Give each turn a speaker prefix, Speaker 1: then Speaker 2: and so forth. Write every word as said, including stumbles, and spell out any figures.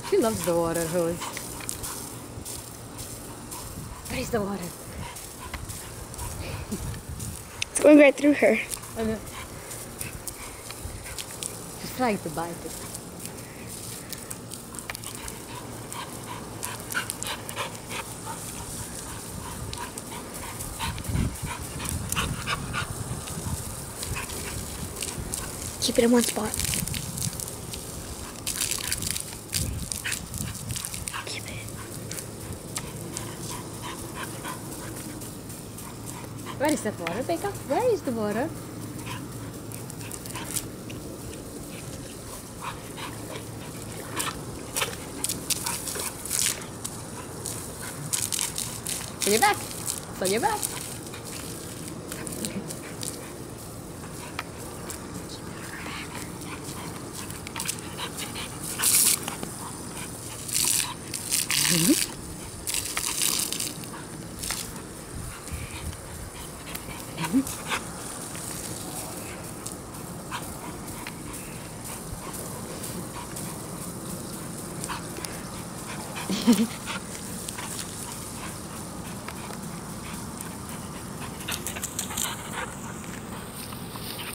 Speaker 1: She loves the water hose. Where is the water?
Speaker 2: It's going right through her.
Speaker 1: I know. She's trying to bite it.
Speaker 2: Keep it in one spot. Keep it.
Speaker 1: Where is that water, Beka? Where is the water? On your back. It's on your back. Mm-hmm. Mm-hmm.